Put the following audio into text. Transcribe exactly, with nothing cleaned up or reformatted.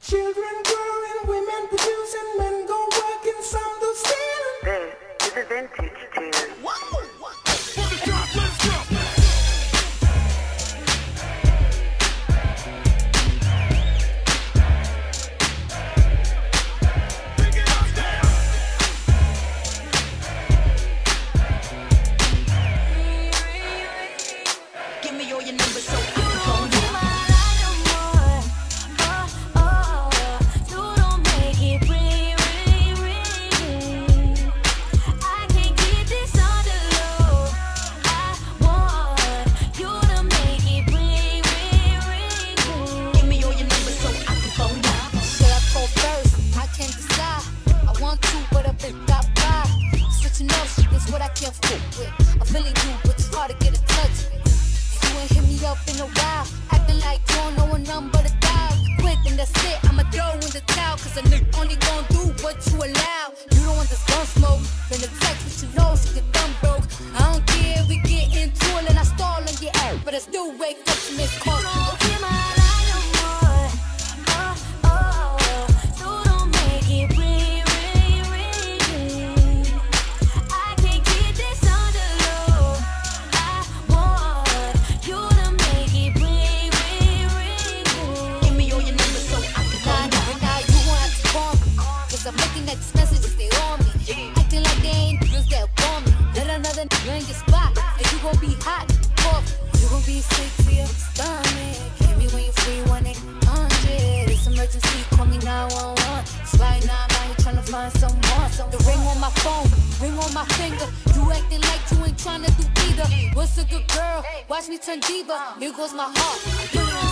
Children growing, women producing, men go working, some do stealing. This is a vintage tune. Whoa! For the top, let's go! Give me all your numbers so I can phone you. I'm feeling you, but it's hard to get a touch. You ain't hit me up in a while, acting like you don't know a number to dial. Quit and that's it, I'ma throw in the towel, cause a nigga only gon' do what you allow. You don't want this gun smoke, then the text what you know, so your thumb broke. I don't care if we get into it and I stall on your ass, but I still wake up to miss calls. I'm looking at these messages, they on me. Acting like they ain't girls that want me. Let another nigga in your spot, and you gon' be hot. Cough. You gon' be sick to your stomach. Hit me when you free, one eight hundred. It's emergency, call me nine one one. It's right now, I'm out here trying to find someone. The ring on my phone, ring on my finger. You acting like you ain't trying to do either. What's a good girl? Watch me turn diva. Here goes my heart.